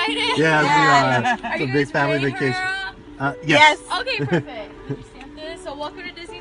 excited? Yes, we are. Are It's a you big guys family ready for vacation. Yes. Yes. Okay, perfect. Understand this. So welcome to Disney's.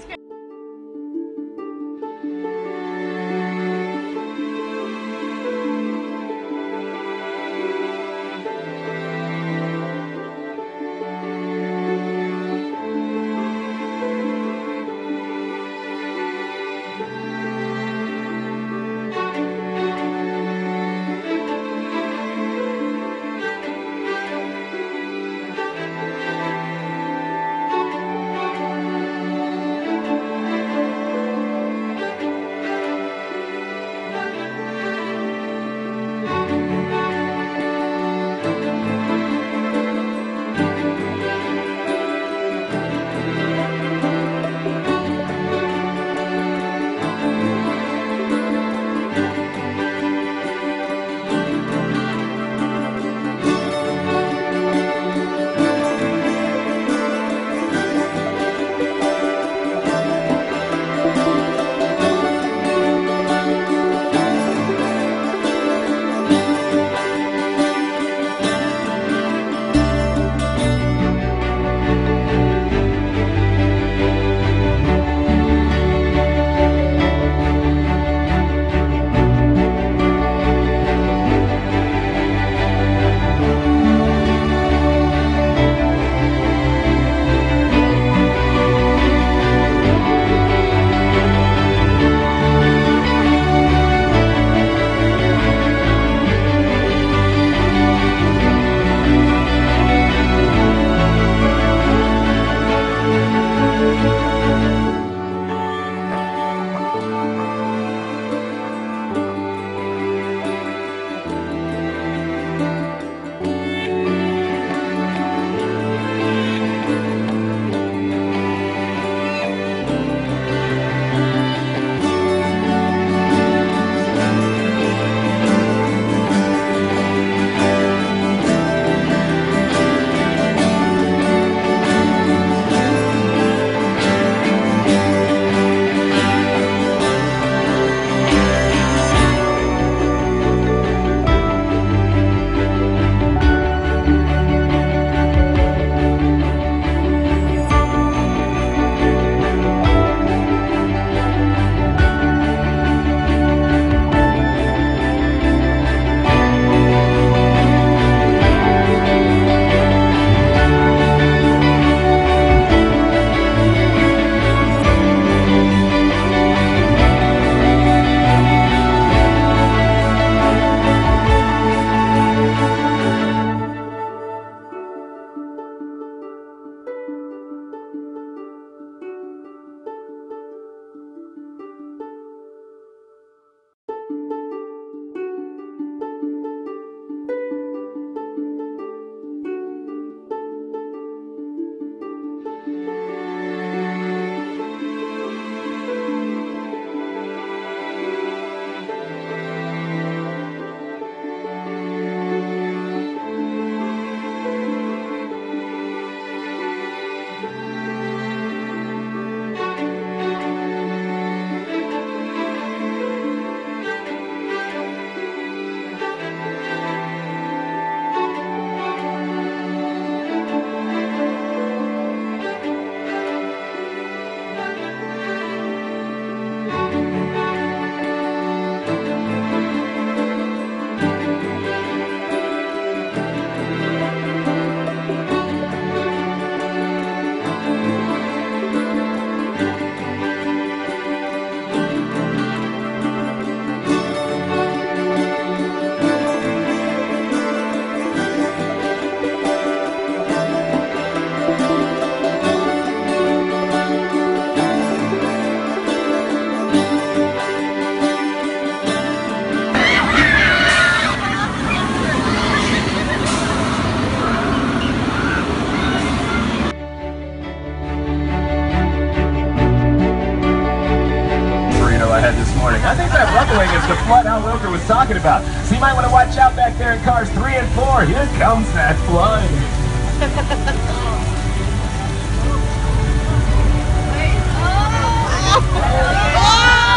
I think that rumbling is the flood Al Roker was talking about. So you might want to watch out back there in cars 3 and 4. Here comes that flood.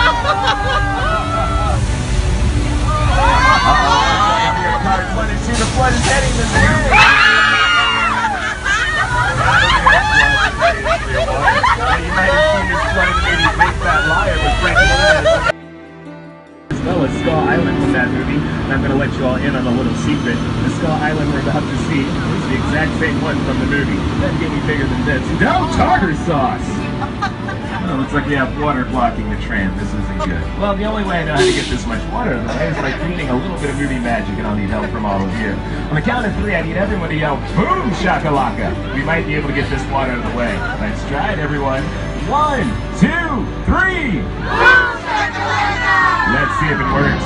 Car 22 to flood is heading this way. You might have seen this flood in the movie Big Fat Liar with Frank Lopez. As well as Skull Island from that movie. And I'm going to let you all in on a little secret. The Skull Island we're about to see is the exact same one from the movie. Doesn't get any bigger than this. No tartar sauce! Oh, looks like we have water blocking the tram. This isn't good. Well, the only way I know how to get this much water in the way is by creating a little bit of movie magic, and I'll need help from all of you. On the count of 3, I need everyone to yell, boom, shakalaka. We might be able to get this water out of the way. Let's try it, everyone. 1, 2, 3. Boom, shakalaka! Let's see if it works.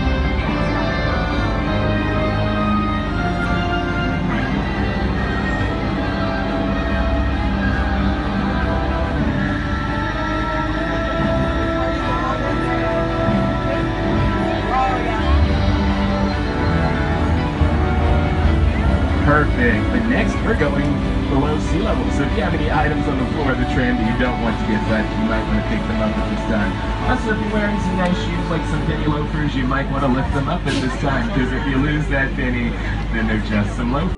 Perfect. But next, we're going below sea level. So if you have any items on the floor of the tram that you don't want to get wet, you might want to pick them up at this time. Also, if you're wearing some nice shoes like some penny loafers, you might want to lift them up at this time, because if you lose that penny, then they're just some loafers.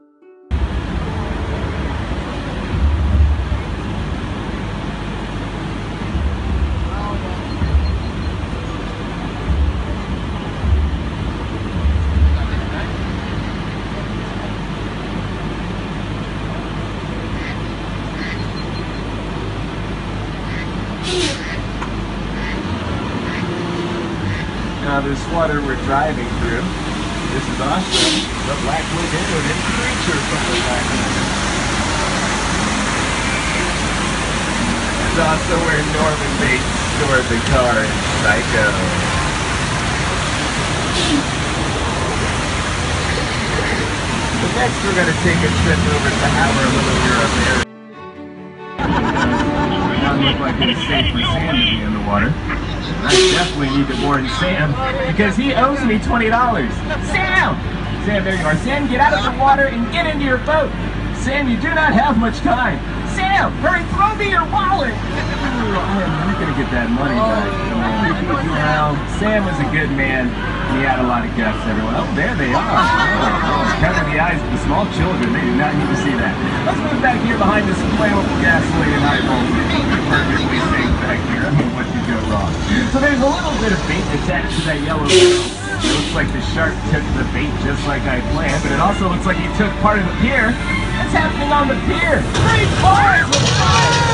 Now this water we're driving through, this is also the Black Lagoon and creature from the Black Lagoon. It's also where Norman Bates stored the car in Psycho. But next we're going to take a trip over to our little Europe area. It doesn't look like it's safe for Sam to be in the water. I definitely need to warn Sam, because he owes me $20. Sam! Sam, there you are. Sam, get out of the water and get into your boat. Sam, you do not have much time. Sam, hurry, throw me your wallet. Ooh, I am not going to get that money back. Well, Sam was a good man, and he had a lot of guts, everyone. Oh, there they are. Oh, cover the eyes of the small children. They do not need to see that. Let's move back here behind this flammable gasoline and high voltage. Perfectly safe back here. I mean, what could go wrong? So there's a little bit of bait attached to that yellow barrel. It looks like the shark took the bait just like I planned, but it also looks like he took part of the pier. What's happening on the pier? 3 cars with fire!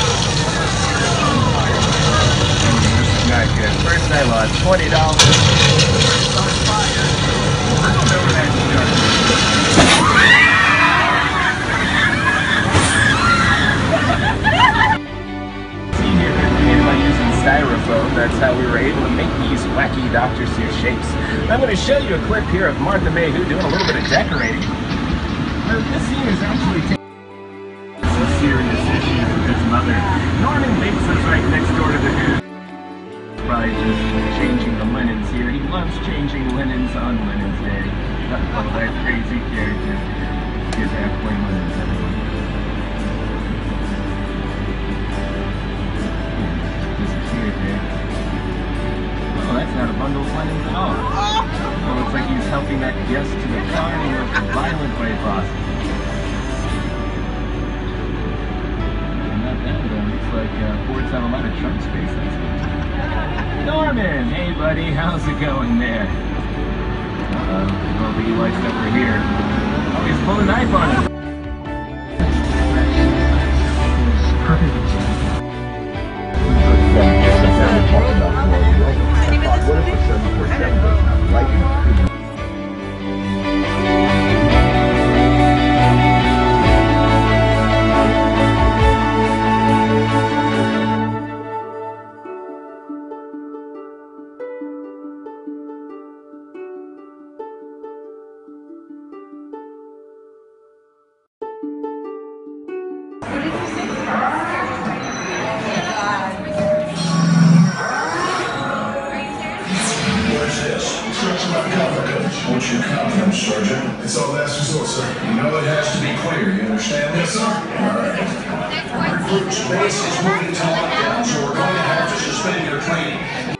This is not good. First I lost $20 on fire. Over that shark. See here, they're doing it by using styrofoam. That's how we were able to make these wacky Dr. Seuss shapes. I'm going to show you a clip here of Martha Mayhew doing a little bit of decorating. This scene is actually some serious issues with his mother. Norman Bates is right next door to the dude. Probably just changing the linens here. He loves changing linens on Linens Day. Oh, that crazy character. His halfway linens, everyone. Disappeared there. Oh, that's not a bundle of linens at all. Well, looks like he's helping that guest to the car in a violent way possible. Not bad though. Looks like Fords have a lot of trunk space. That's good. Norman! Hey buddy, how's it going there? Nobody likes that we're here. Oh, he's pulling a knife on us. What's your confidence, Sergeant? It's all last resort, sir. You know it has to be clear. You understand this, sir? All right. Recruits, base is moving to lockdown, so we're going to have to suspend your training.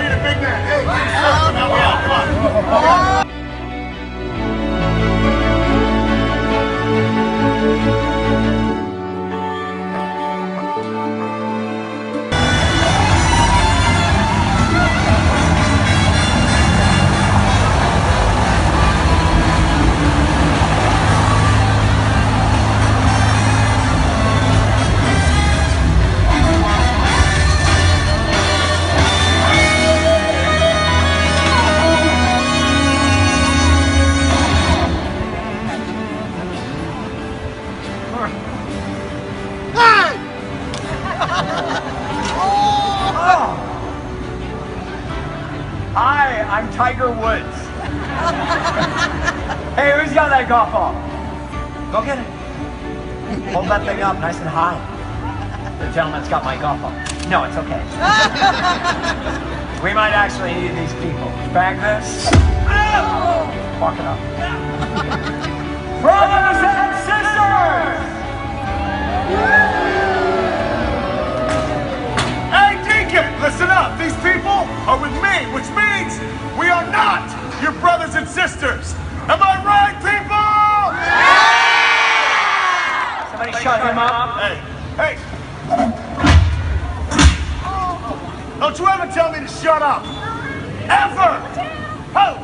need a big man. Hey, now we out. Come on. Hi, I'm Tiger Woods. Hey, who's got that golf ball? Go get it. Hold that thing up nice and high. The gentleman's got my golf ball. No, it's okay. We might actually need these people. Bag this. Walk it up. Brothers and sisters! Hey, Deacon, listen up. These people are with me, which means we are not your brothers and sisters. Am I right, people? Yeah! Somebody shut him up. Hey. Don't you ever tell me to shut up. Ever. Oh.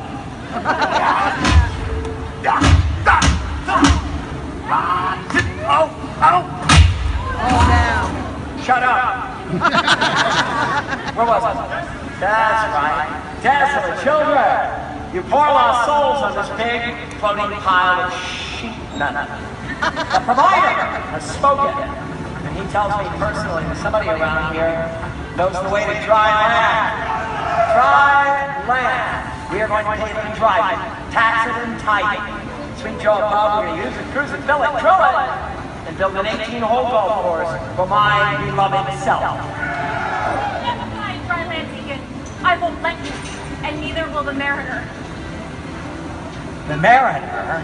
Shut up. Where was I? That's right. Desolate children. You poor lost souls on this big floating pile of sheep. No. The provider has spoken. And he tells me personally that somebody around here knows the way to dry land. Dry land. We are going to pay them dry. Tax it and tithe it. Sweet Joe Bob, we're going to use it, cruise it, fill it, drill it, and build an 18-hole golf course for my beloved self. Never mind, dry land, Deacon. I won't let you, and neither will the Mariner. The Mariner?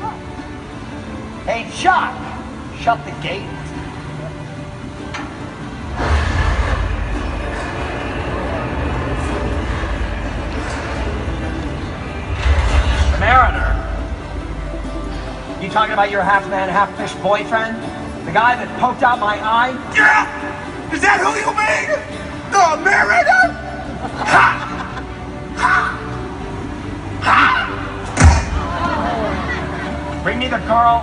Hey, Chuck, shut the gate. The Mariner? You talking about your half-man, half-fish boyfriend? The guy that poked out my eye? Yeah! Is that who you mean? The Mariner? Ha! Ha! Ha! Bring me the girl.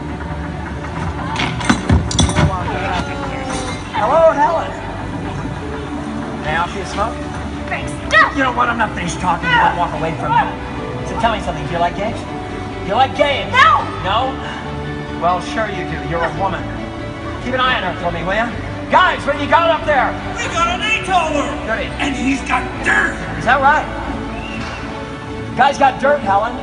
Hello, Helen. May I offer you a smoke? Thanks. No! You know what? I'm not finished talking. I'll walk away from you. So tell me something. Do you like games? You like games? No! No? Well, sure you do. You're a woman. Keep an eye on her for me, will you? Guys, what do you got up there? We got an 8-holer! Goody. And he's got dirt! Is that right? Guys got dirt, Helen.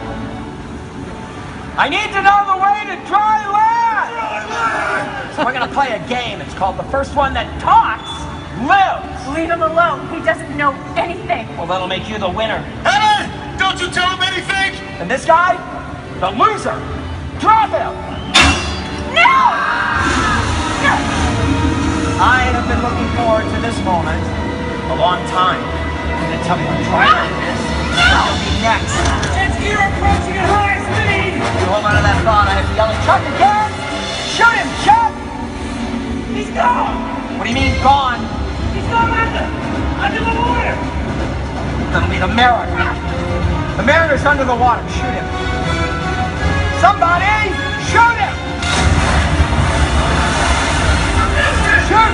I need to know the way to dry land! Dry land! So we're gonna play a game. It's called The First One That Talks Lives. Leave him alone. He doesn't know anything. Well, that'll make you the winner. Helen! Don't you tell him anything! And this guy, the loser. Drop him! No! No! I have been looking forward to this moment a long time. And then tell me what dry land is. That'll be next. It's gear approaching at high speed! You hold on to that thought. I have to yell at Chuck again. Shoot him, Chuck! He's gone! What do you mean, gone? He's gone under the water! That'll be the Mariner. The Mariner's under the water. Shoot him. Somebody, shoot him! Shoot!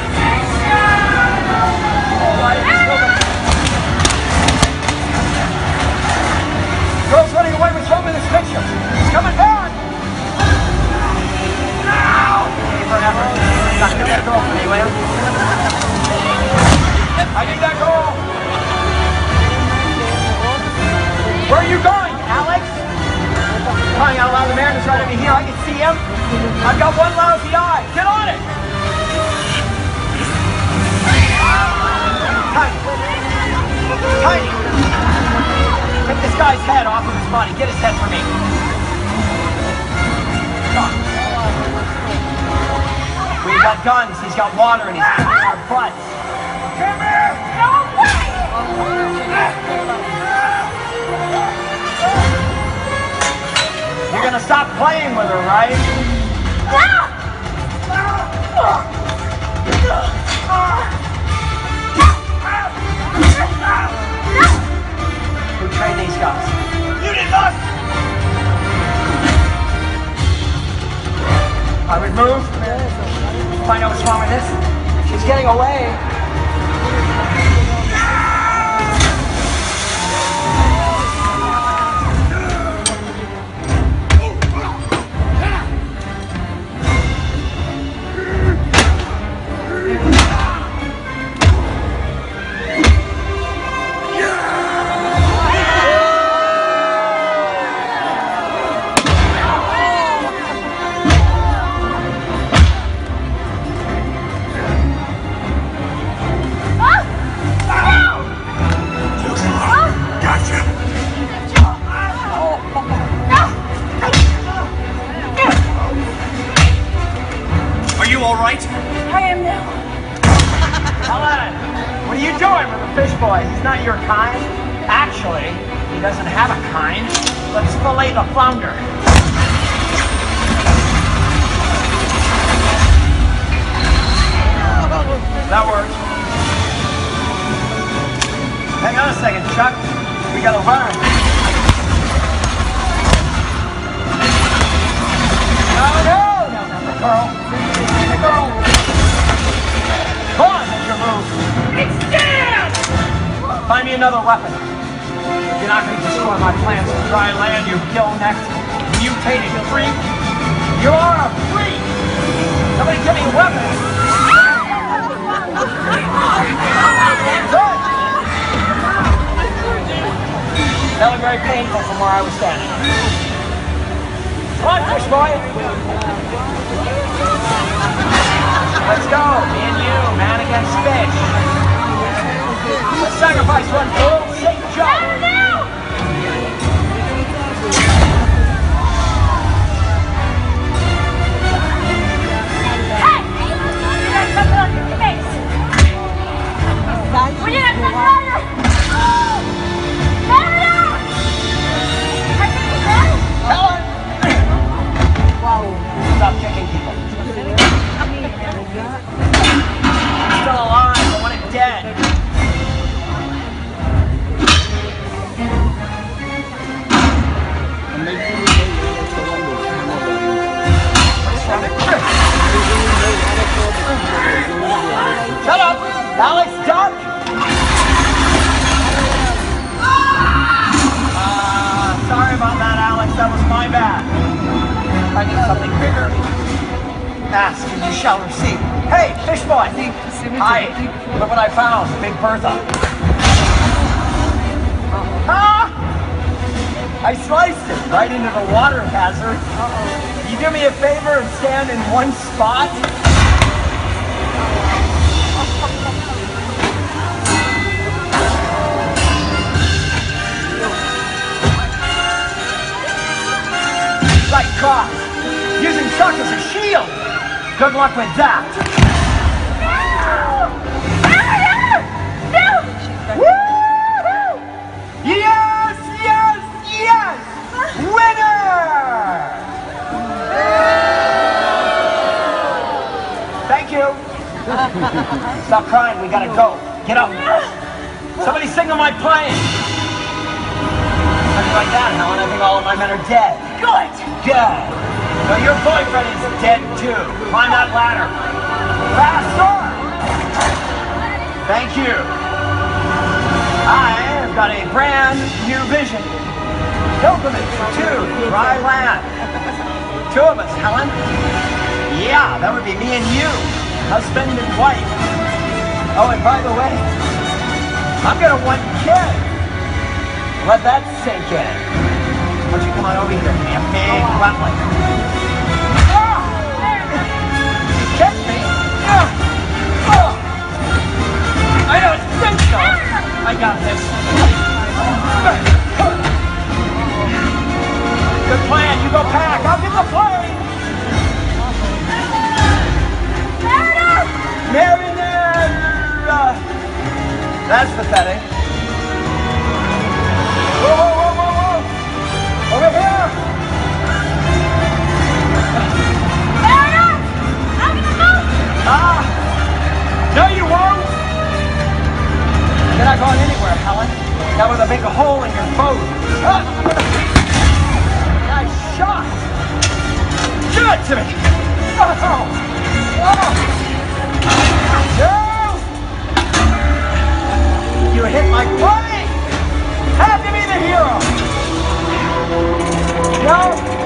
Girl's running away. What's wrong with this picture? He's coming back! Now! Hey, forever. Not gonna get a girl for me, will you? I need that girl! Where are you going, Alex? Crying out loud, the Mariner's right over here. I can see him. I've got one lousy eye. Get on it! Tiny. Tiny. Take this guy's head off of his body. Get his head for me. Come on. We've got guns. He's got water and he's kicking our butts. Come here! No way! You're gonna stop playing with her, right? Who trained these guys? You did not! I would move. Find out what's wrong with this. She's getting away. Are you all right? I am now. Helen, what are you doing with the fish boy? He's not your kind. Actually, he doesn't have a kind. Let's fillet the flounder. That works. Hang on a second, Chuck. We gotta learn. No, Carl. Carl. Come on, make your move. Extend! Find me another weapon. You're not going to destroy my plans to dry land, you gill-necked, mutated freak. You are a freak! Somebody give me a weapon! Good! That looked very painful from where I was standing. Come on, fish boy! Let's go, me and you, man against fish. Let's sacrifice one fool, St. John. Hey! You got something on your face. Will you not touch fire? Mario! I think he's dead. Helen! Stop kicking people. He's still alive, I want it dead. Shut up! Alex, duck! Sorry about that, Alex. That was my bad. I need something bigger. Ask and you shall receive. Hey, fish boy! Hi. Look what I found. Big Bertha. Ah! I sliced it right into the water hazard. You do me a favor and stand in one spot? Right cross. Using Chuck as a shield. Good luck with that. No! Woo-hoo! Yes, yes, yes! Winner! Thank you. Stop crying, we gotta go. Get up. Somebody signal my plane. Something like that, Helen. I think all of my men are dead. Good! Good. So your boyfriend is dead too. Climb that ladder. Faster! Thank you. I have got a brand new vision. Pilgrimage to dry land. Two of us, Helen. Yeah, that would be me and you. Husband and wife. Oh, and by the way, I'm gonna want kids. Let that sink in. Why don't you come on over here? Give me a big runtlet. Catch me! I don't think so. I got this. Good plan. You go pack. I'll get the plane. Mariner! That's pathetic. with a big hole in your boat. Nice shot. Give it to me. No! You hit my plane. Have to be the hero. No.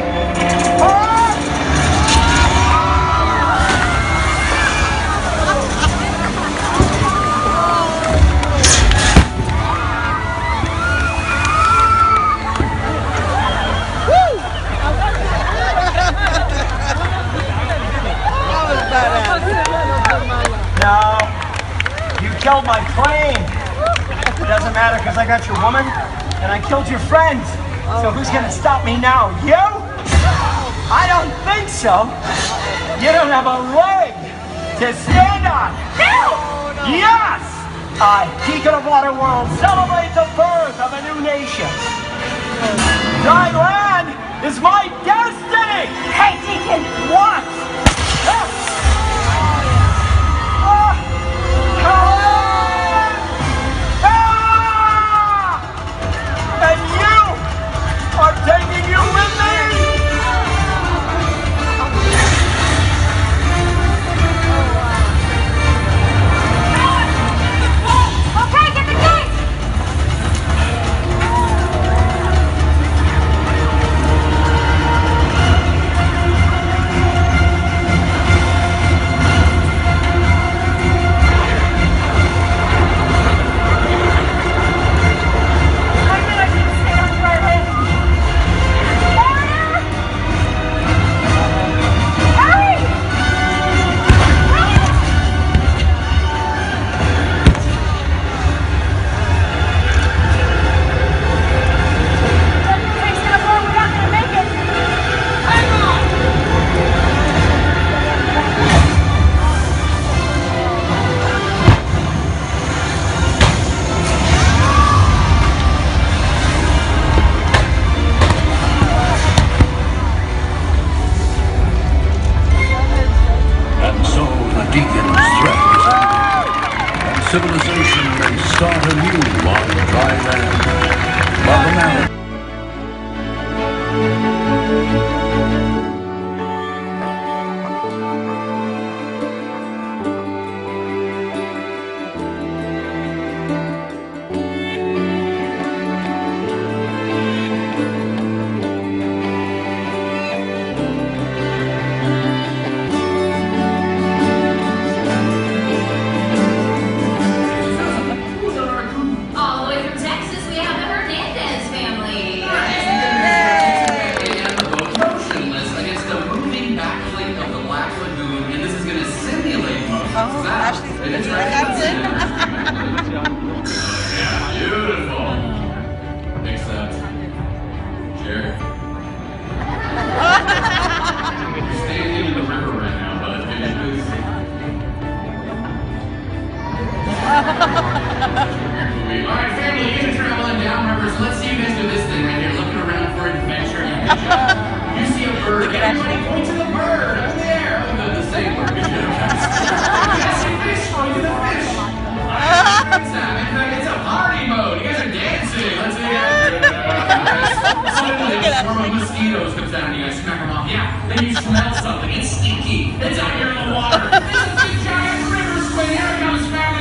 No, you killed my plane. It doesn't matter because I got your woman and I killed your friends. So who's gonna stop me now? You? I don't think so. You don't have a leg to stand on. Yes! A Deacon of Water World celebrates the birth of a new nation. Dry land is my destiny! Hey, Deacon! What? And you are taking you with me! Okay, get the gate! Civilization may start anew on dry land. Welcome out. All the way from Texas, we have the Hernandez family. And the boat motionless against the moving backplate of the Black Lagoon, and this is going to simulate motion. Oh, Ashley's It is yeah, beautiful. Except, Jerry. You're standing in the river right now, bud. Alright, family, you guys are traveling downriver, so let's see you guys do this thing right here. Looking around for adventure. You see a bird. Everybody point to the bird. Over there. The sailor. Good job, guys. Yes, you fish. Point to the fish. It's a party mode. You guys are dancing. Let's see it. Suddenly, a swarm of mosquitoes comes down and you guys smack them off. Yeah, then you smell something. It's stinky. It's out here in the water. This is the giant river swing. Here it comes, family.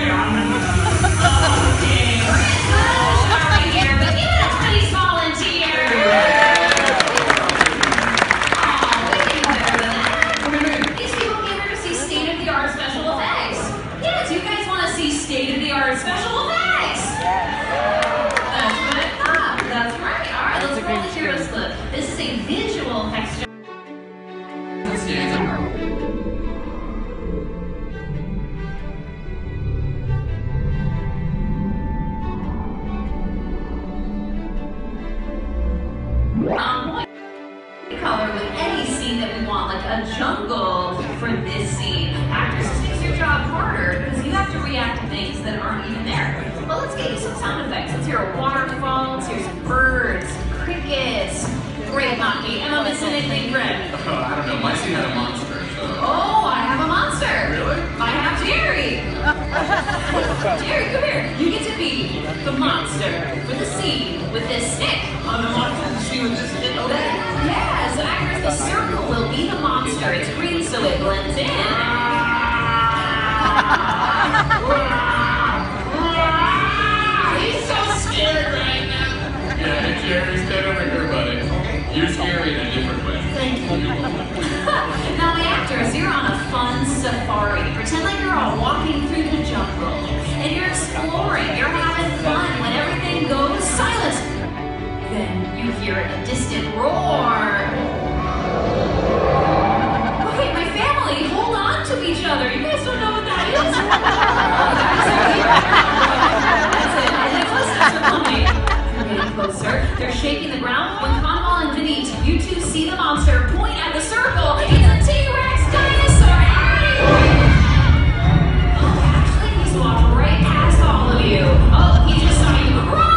State-of-the-art special effects! That's what I thought. That's right. Alright, let's roll the hero clip. This is a visual effects. Color with any scene that we want, like a jungle for this scene. Actors, this makes your job harder because you have to react to things that aren't even there. But let's get you some sound effects. Let's hear a waterfall, let's hear some birds, crickets. Great, Monty. Am I missing anything, Fred? I don't know. My scene had a monster, so. Oh, I have a monster. Really? I have Jerry. Jerry, come here. You get to be the monster for the scene with this stick. On the monster scene with this stick. Yeah, so actors, the circle will be the monster. It's green, so it blends in. He's so scared right now. Yeah, Jerry's dead over here, buddy. You're scary in a different way. Thank you. Now, the actors, you're on a fun safari. Pretend like you're all walking through the jungle. And you're exploring, you're having fun when everything goes silent. Then you hear a distant roar. Okay, my family, hold on to each other. You guys don't know what that is? That's it. The closest are coming. They're getting closer. They're shaking the ground. When Conwall and Vinny, you two see the monster point at the circle. It's a T-Rex dinosaur. Oh, actually, he's walked right past all of you. Oh, he just saw you. Run!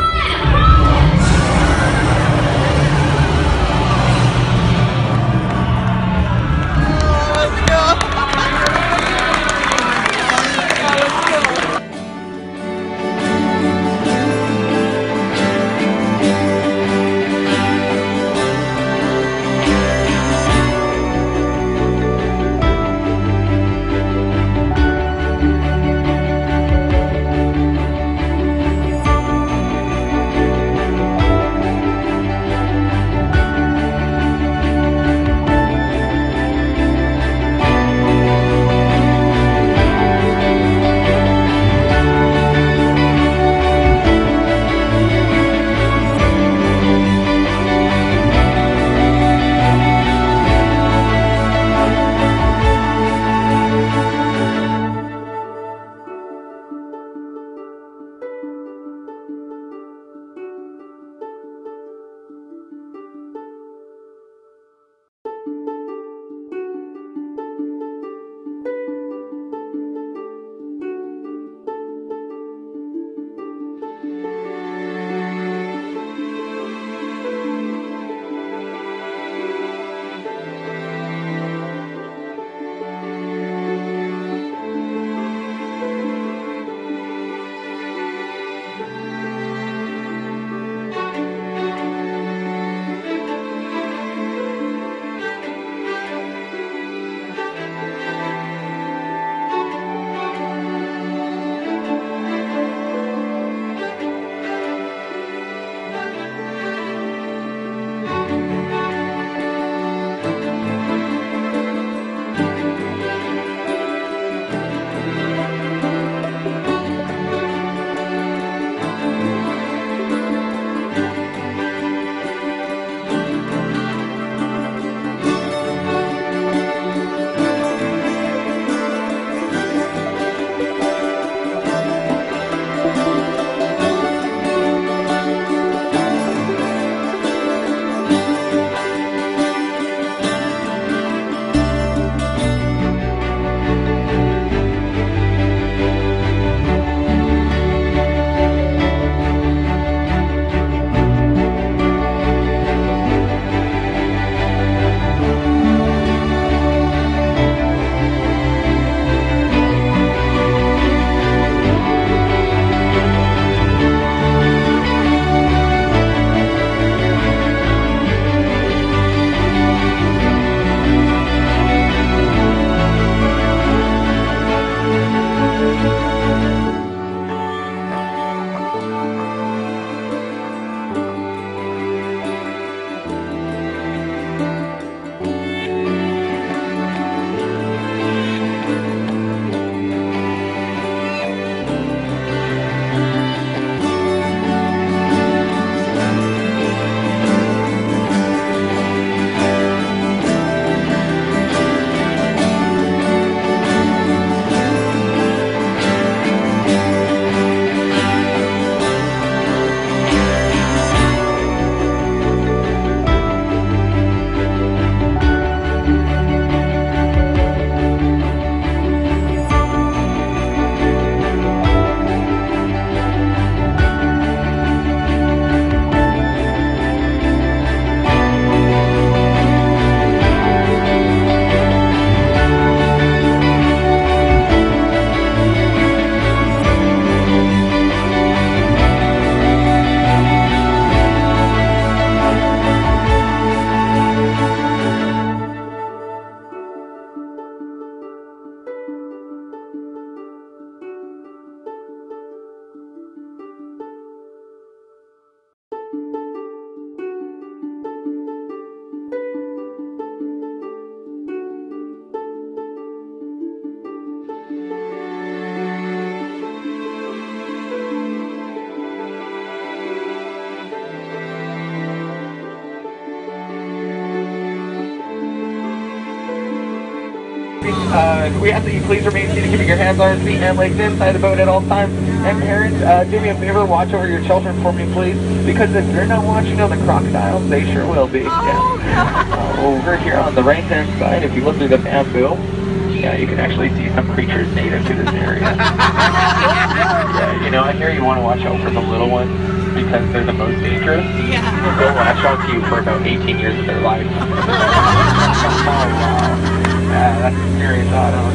We ask that you please remain seated, keeping your hands on your feet and legs inside the boat at all times. And parents, do me a favor, watch over your children for me, please. Because if you're not watching on the crocodiles, they sure will be. Yeah. Over here on the right-hand side, if you look through the bamboo, yeah, you can actually see some creatures native to this area. Yeah, you know, I hear you want to watch out for the little ones because they're the most dangerous. Yeah. They'll latch on to you for about 18 years of their life. Oh, wow. Yeah, that's a scary thought, huh?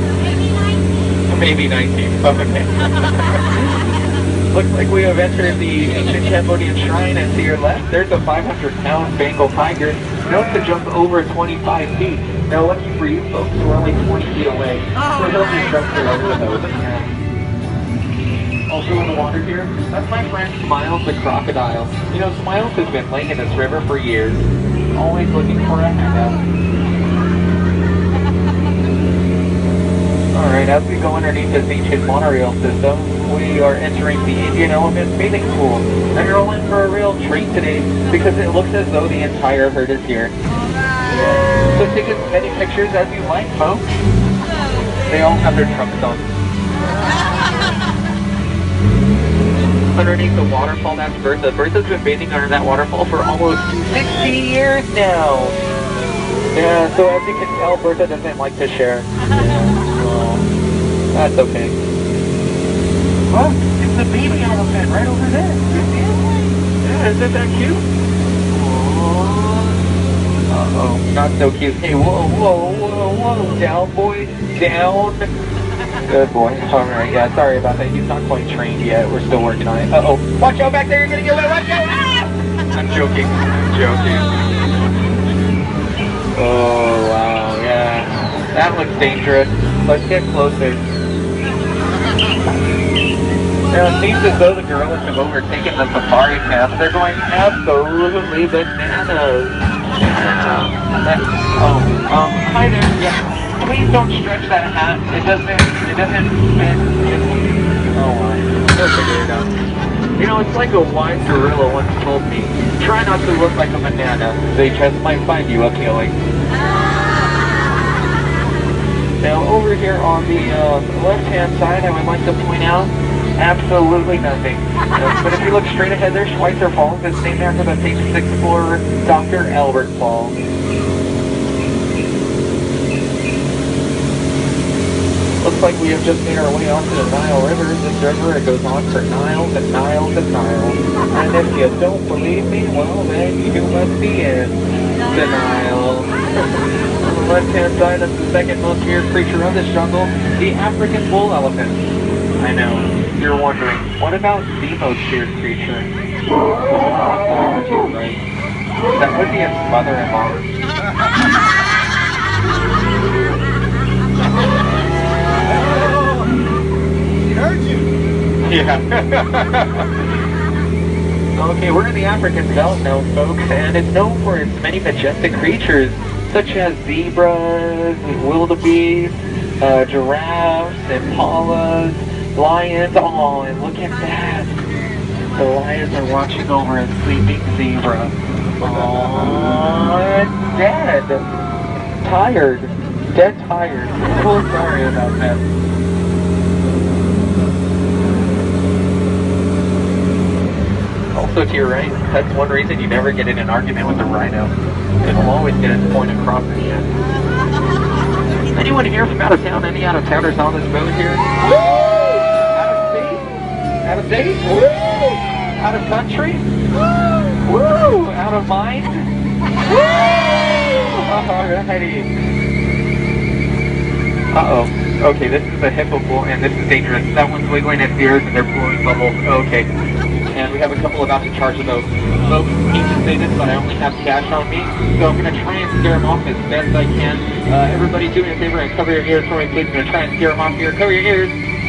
Maybe 19. Okay. Looks like we have entered the ancient Cambodian shrine, and to your left, there's a 500-pound Bengal tiger known to jump over 25 feet. Now, lucky for you folks, we're only 20 feet away, so he'll just jump right over the nose. Also in the water here, that's my friend Smiles the crocodile. You know, Smiles has been laying in this river for years, always looking for a hangout. Alright, as we go underneath this ancient monorail system, we are entering the Indian Elephant Bathing Pool. And you're all in for a real treat today, because it looks as though the entire herd is here. So take as many pictures as you like, folks. They all have their trunks on. Underneath the waterfall, that's Bertha. Bertha's been bathing under that waterfall for almost 60 years now. Yeah, so as you can tell, Bertha doesn't like to share. Well, that's okay. Well, it's the baby elephant right over there. Yeah, isn't that cute? Uh-oh, not so cute. Hey, whoa, whoa, whoa, whoa. Down, boy. Down. Good boy. Alright, yeah, sorry about that. He's not quite trained yet. We're still working on it. Uh-oh. Watch out back there. You're going to get wet. Watch out. Ah! I'm joking. I'm joking. Oh, wow. Yeah. That looks dangerous. Let's get closer. Now, it seems as though the gorillas have overtaken the safari path. They're going absolutely bananas. Hi there. Yeah. Please don't stretch that hat. It doesn't fit. Oh my. We'll figure it out. You know, it's like a wise gorilla once told me, try not to look like a banana. They just might find you appealing. Now, over here on the left-hand side, I would like to point out absolutely nothing. But if you look straight ahead, there's Schweitzer Falls. It's named after the famous explorer, Dr. Albert Falls. Looks like we have just made our way onto the Nile River. This river, it goes on for miles and miles and miles. And if you don't believe me, well, then you must be in denial. On the left-hand side, that's the second most feared creature of this jungle, the African bull elephant. I know. You're wondering, what about the most feared creature? Right? That would be its mother-in-law. He heard you! Yeah. Okay, we're in the African belt now, folks, and it's known for its many majestic creatures, such as zebras, wildebeest, giraffes, impalas, lions. Oh, and look at that. The lions are watching over a sleeping zebra. Oh, it's dead. Tired. Dead tired. So sorry about that. Also to your right, that's one reason you never get in an argument with a rhino. It'll always get its point across in the end. Anyone here from out of town? Any out of towners on this boat here? Out of state? Woo! Out of country? Woo! Out of mind? Woo! Alrighty. Uh-oh. Okay, this is a hippo pool, and this is dangerous. That one's wiggling its ears, and they're blowing bubbles. Okay. And we have a couple about to charge the boat. Folks, hate to say this, but I only have cash on me, so I'm going to try and scare them off as best I can. Everybody do me a favor and cover your ears for me, please. I'm going to try and scare them off here. Cover your ears.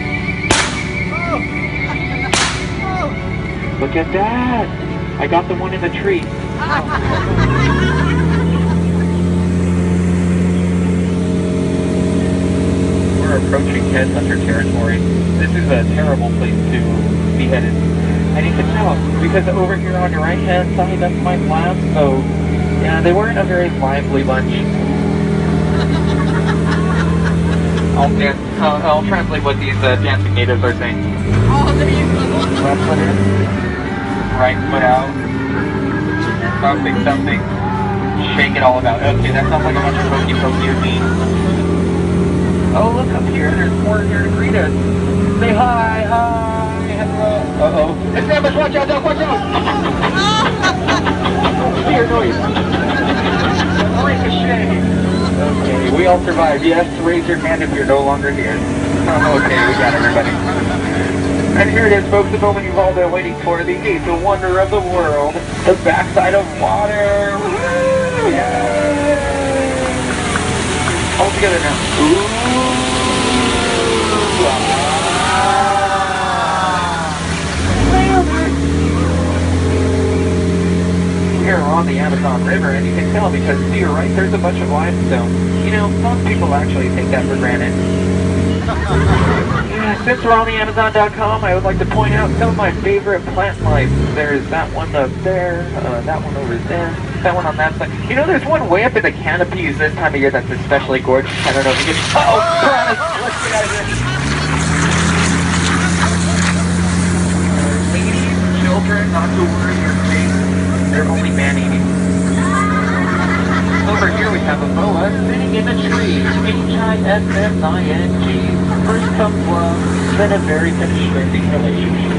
Look at that! I got the one in the tree. We're approaching headhunter territory. This is a terrible place to be headed. I need to tell, because over here on your right-hand side, that's my last boat. Yeah, they weren't a very lively bunch. I'll translate what these dancing natives are saying. Oh, there you go. Left foot in, right foot out, something, something, shake it all about. Okay, that sounds like a bunch of hokey pokey to me. Oh, look up here, there's more here to greet us. Say hi, hello. Uh-oh. It's Grandma's, watch out, watch out! Dear noise. Ricochet. Okay, we all survived. Yes, raise your hand if you're no longer here. Oh, okay, we got everybody. And here it is, folks, the moment you've all been waiting for, the eighth wonder of the world, the backside of water. Woo! Yay! All together now. Ooh! Here on the Amazon River, and you can tell because to your right there's a bunch of limestone. You know, most people actually take that for granted. Since we're on the Amazon.com, I would like to point out some of my favorite plant life. There's that one up there, that one over there, that one on that side. You know, there's one way up in the canopies this time of year that's especially gorgeous. I don't know if you can... Uh-oh! Piranhas! Let's get out of here! Ladies, children, not to worry your face. They're only man-eating. Over here we have a boa sitting in a tree. H-I-S-S-I-N-G. First comes love, then a very constricting relationship.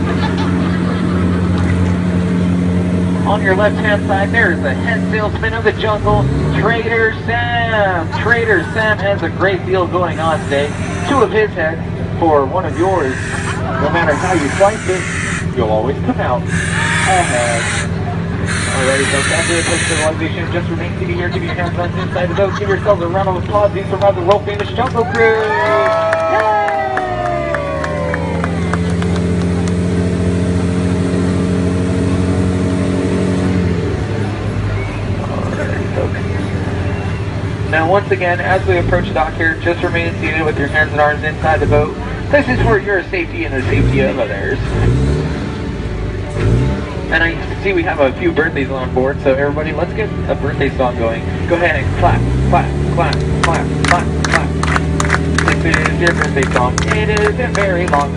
On your left-hand side, there is the head salesman of the jungle, Trader Sam. Trader Sam has a great deal going on today. 2 of his heads for 1 of yours. No matter how you slice it, you'll always come out ahead. Alrighty, folks, after the post-civilization, just remain seated here. Keep your hands on inside the boat. Give yourselves a round of applause. These are the world-famous Jungle Cruise. Now, once again, as we approach dock here, just remain seated with your hands and arms inside the boat. This is for your safety and the safety of others. And I see we have a few birthdays on board, so everybody, let's get a birthday song going. Go ahead and clap, clap, clap, clap, clap, clap. This is your birthday song. It isn't very long.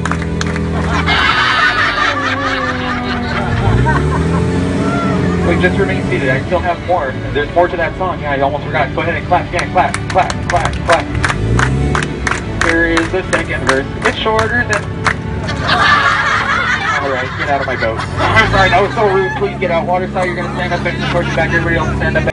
Wait, just remain seated. I still have more. There's more to that song. Yeah, I almost forgot. Go ahead and clap again. Clap, clap, clap, clap. Here is the second verse. It's shorter than... Alright, get out of my boat. I'm sorry, that was so rude. Please get out. Water side, you're going to stand up and push back. Everybody else stand up.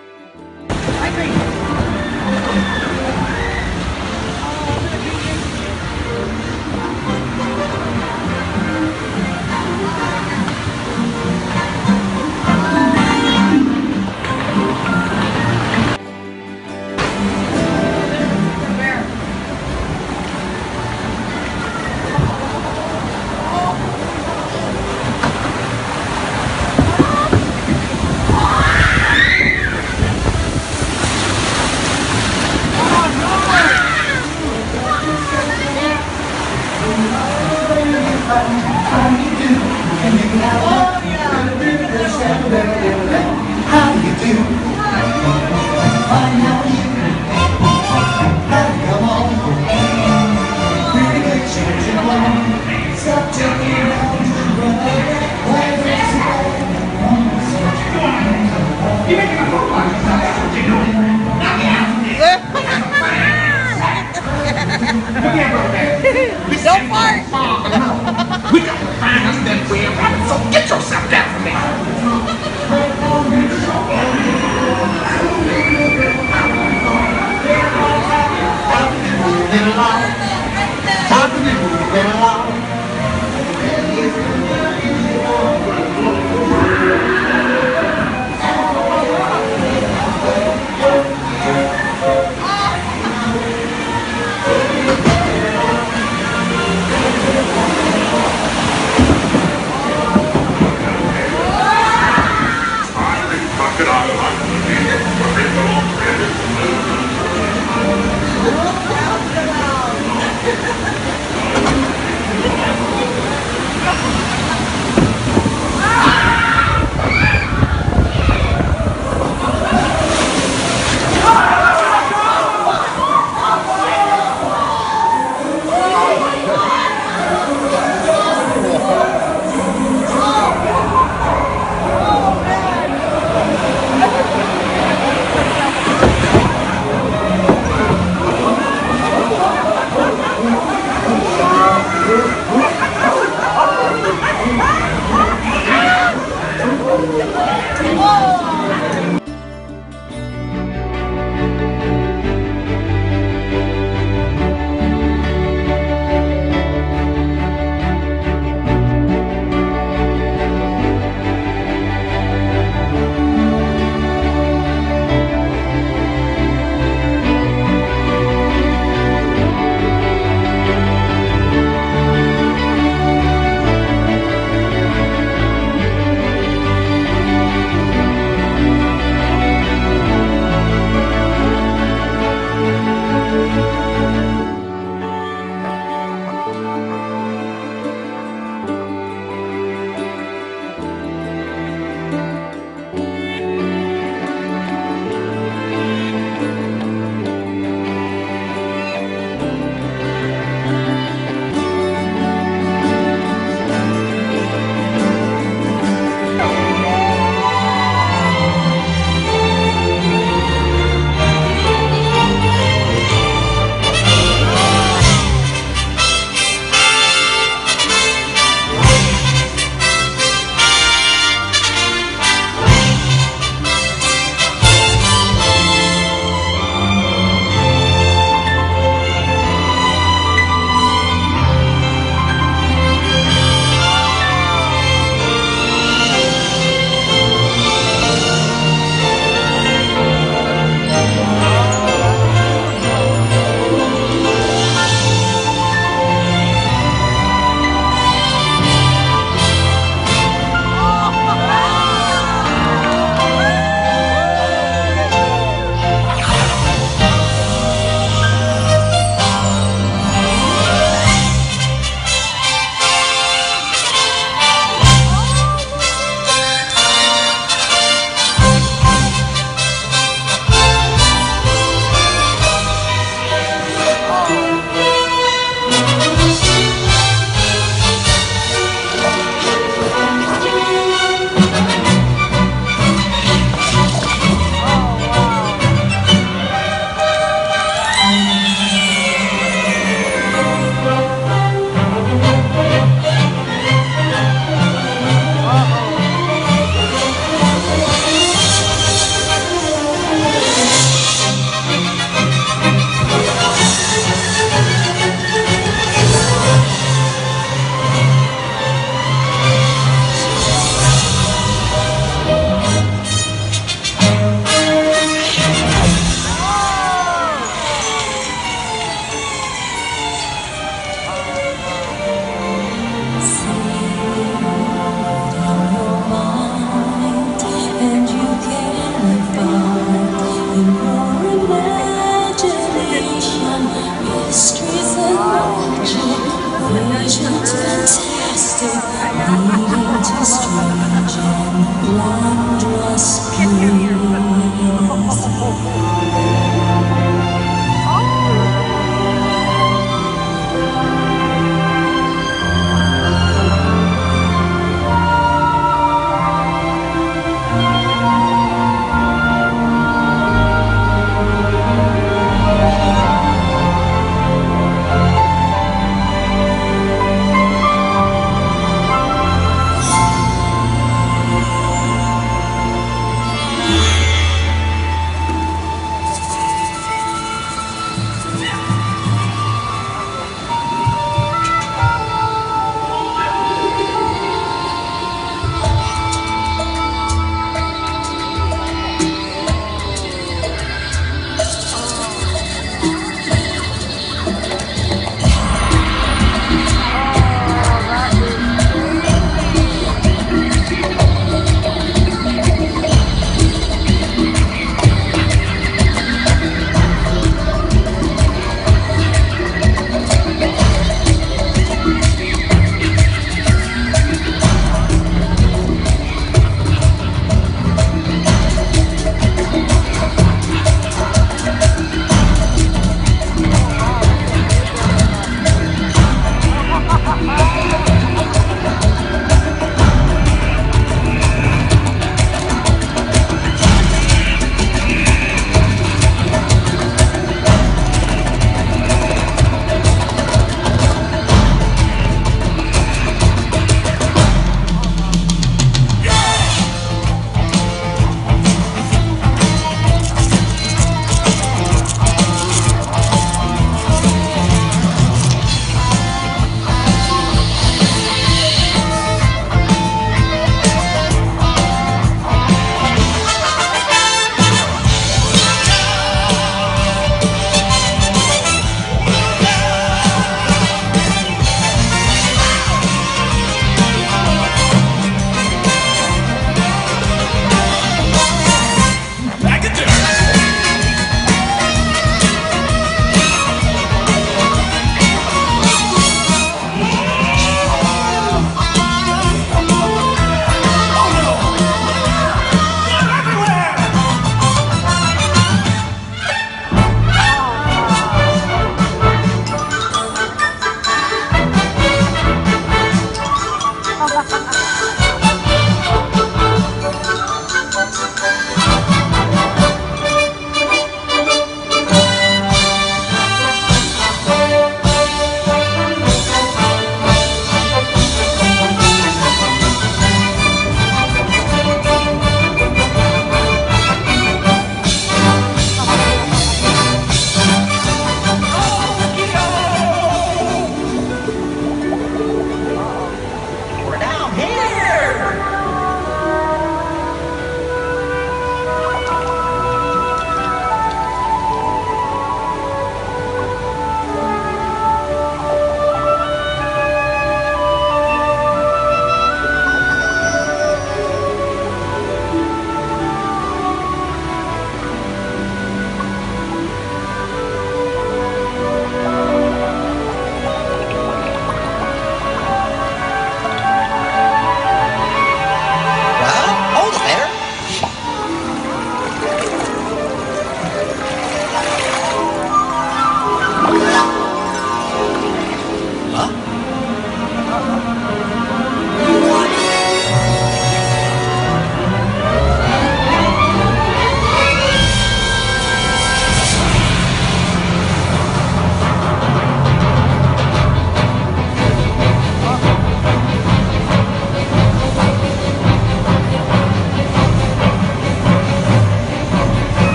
Don't fart! We got to find us that way of having, so get yourself down from there.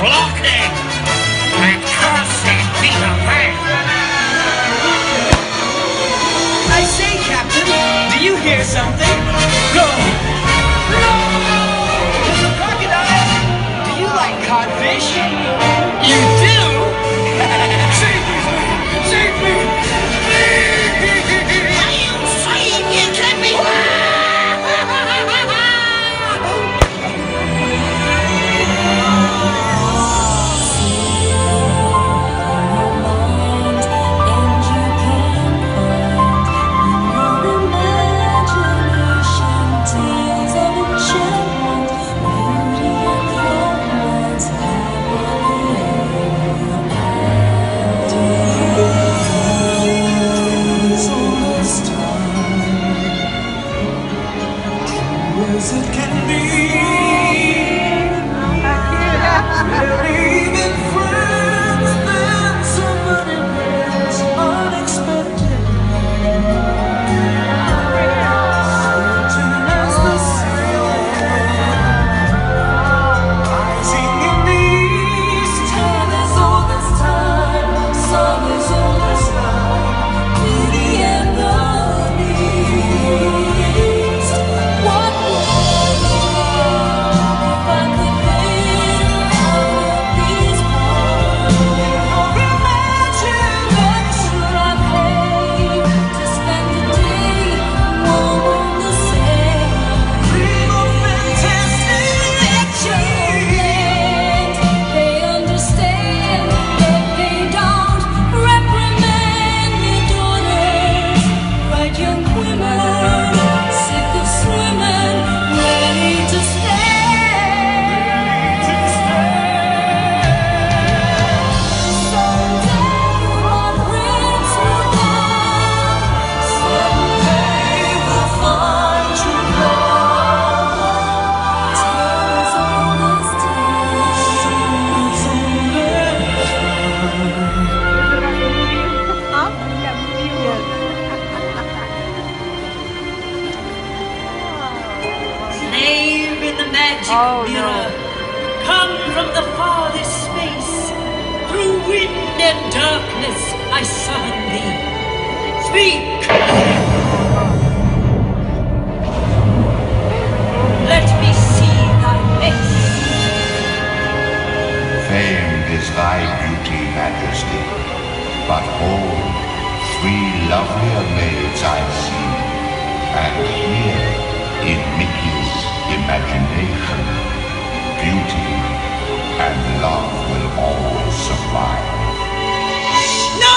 blockhead! That cursed Peter Pan! I say, Captain, do you hear something? Go! No! Crocodile! Do you like codfish? You do? Save me! Save me! I'll save you, Clippy! As it can be, we're even friends than somebody else unexpected. Certain as the sun, rising in the east. Time is all this time, sun is all this time, beauty and the beast. What would mirror, come from the farthest space. Through wind and darkness I summon thee. Speak! Let me see thy face. Famed is thy beauty, Majesty, but hold, 3 lovelier maids I see, and here, in Mickey's imagination, beauty and love will always survive. No!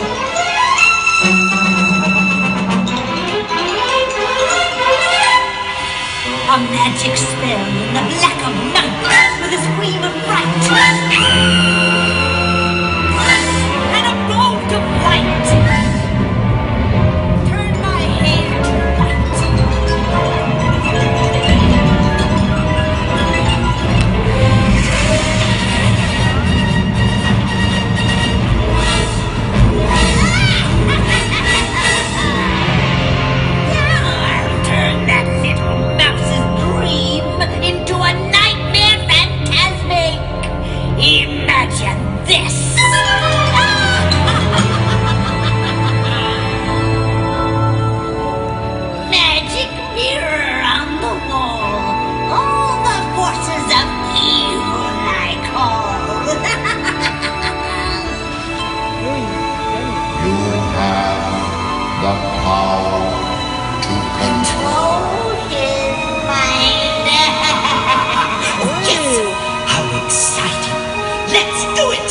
A magic spell in the black of night with a scream of fright and a bolt of light. Turn my hair to white. I'll turn that little mouse's dream into a nightmare phantasmic. Imagine this. Magic mirror on the wall. All the forces of evil I call. You have the power to control. His mind. Yes! How exciting! Let's do it!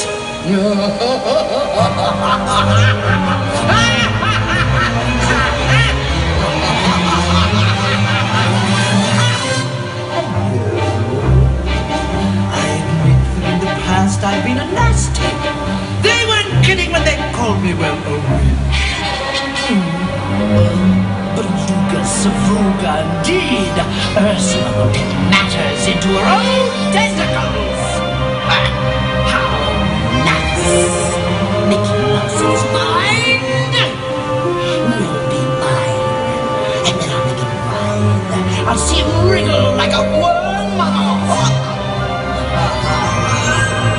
In the past I've been a nasty. They weren't kidding when they called me, well, a witch. Beluga Savruga, indeed. Ursula will get matters into her own testicles. How nice. Mickey Mouse's mind will be mine. And then I'll make him writhe. I'll see him wriggle like a worm.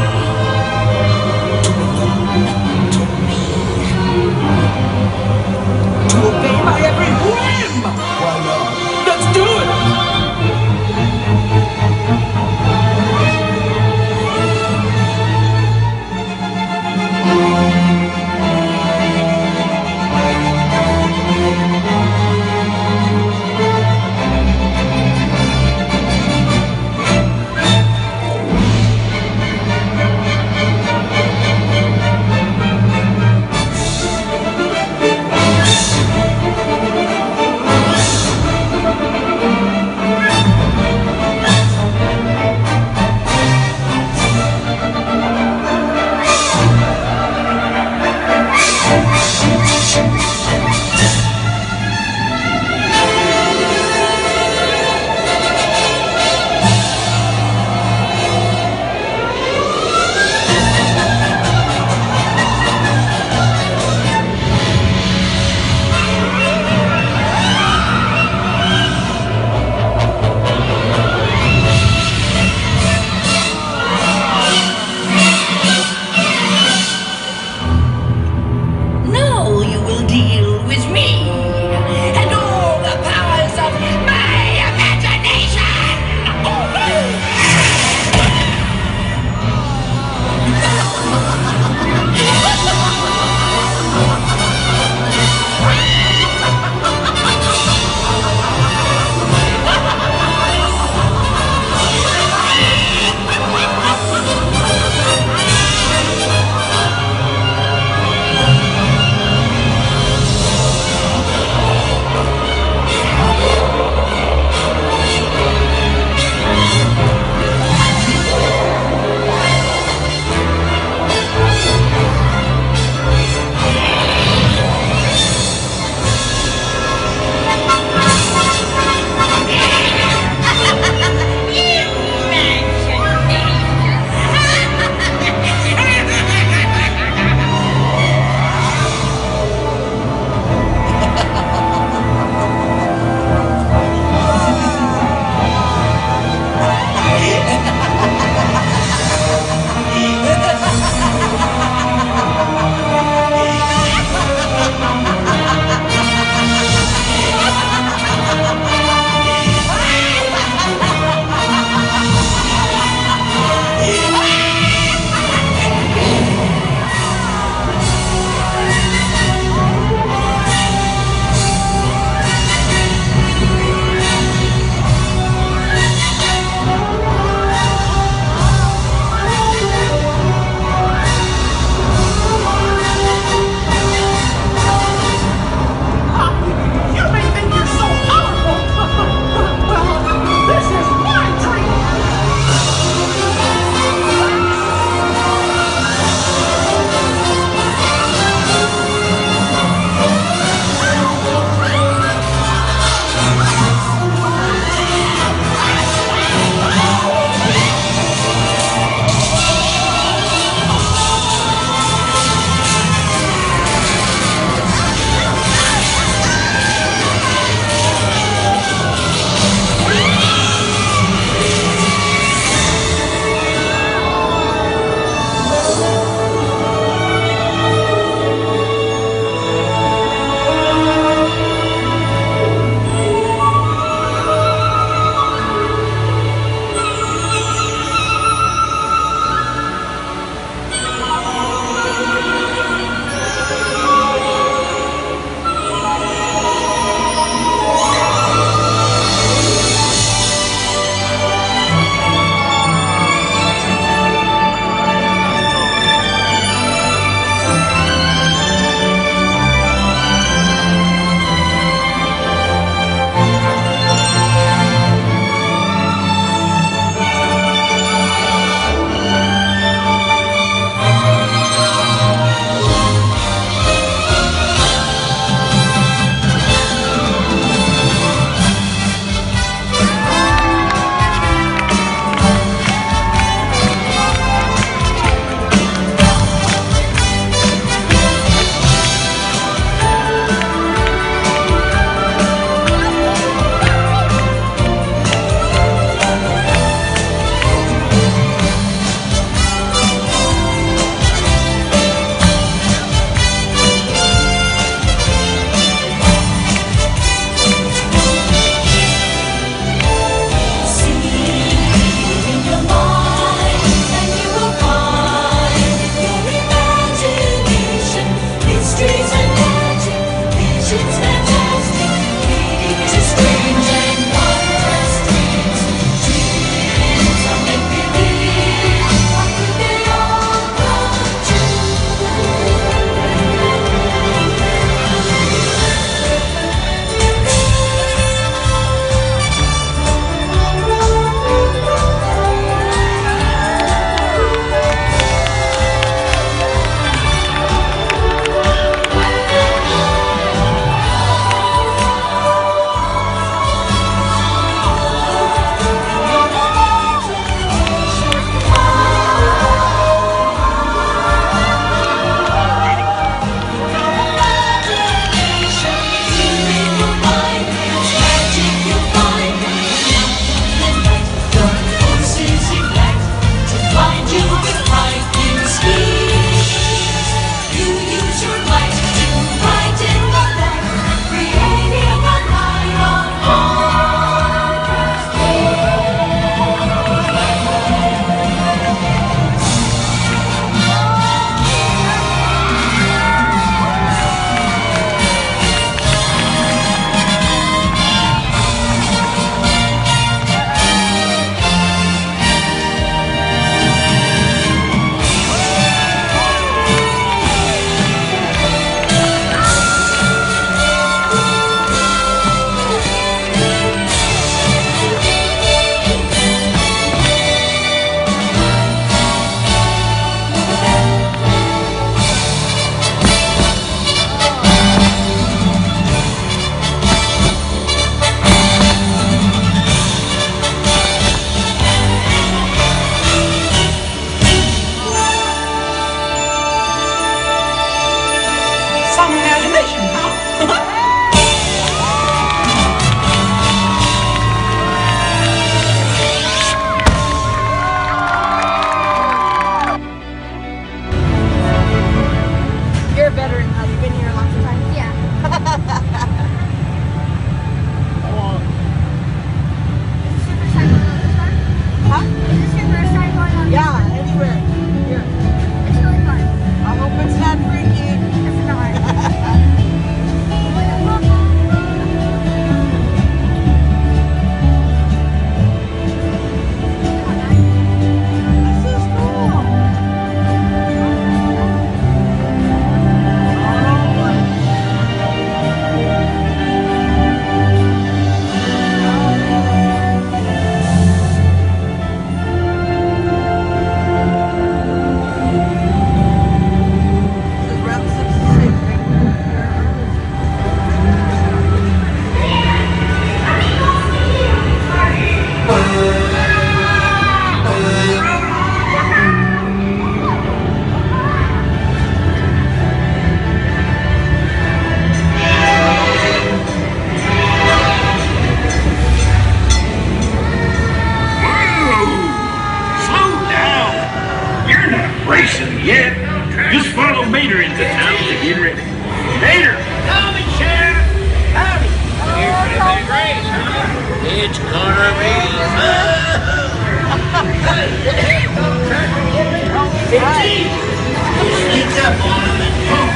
racing yet. Just follow Mater into town to get ready. Mater! Howdy, Sheriff! Howdy! Here's for the big race, huh? It's gonna be Sneak up on him and boom!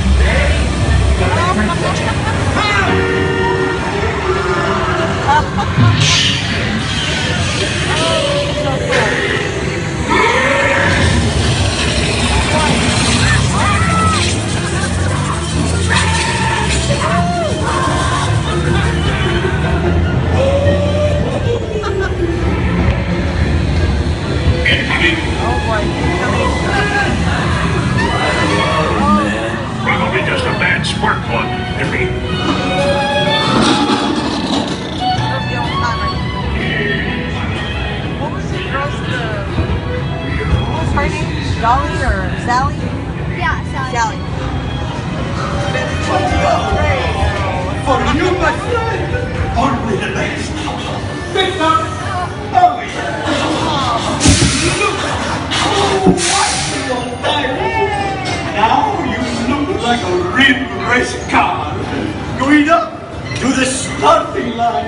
Probably just a bad spark plug, Iffy. What was the girl's what was her name? Dolly or Sally? Yeah, Sally. For you, my friend, only the best. Big Mac. Oh, yeah. Oh, what you old man. Now you look like a real race car. Going up to the starting line.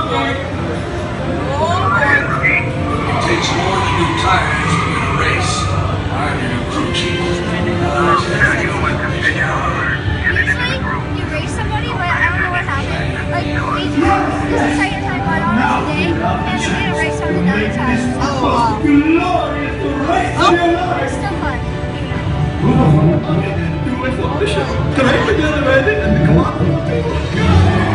It takes more than new tires to win a race. I'm your new crew chief. You race somebody, but I don't know what happened. Like, this is the second time I got on today, and we didn't race on another time. Oh, wow. It's still fun. Can I put the other way in? Come on.